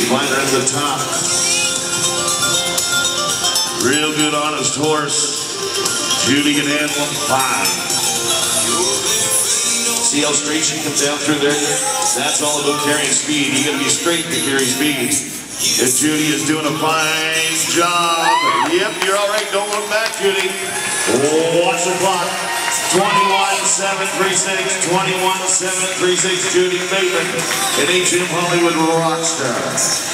Find her at the top. Real good, honest horse. Judy can handle him fine. See how straight she comes down through there? That's all about carrying speed. You gotta be straight to carry speed. And Judy is doing a fine job. Yep, you're all right. Don't look back, Judy. Watch the clock. 21-7-3-6. 21-7-3-6. Judy Bateman, an HM Hollywood rock star.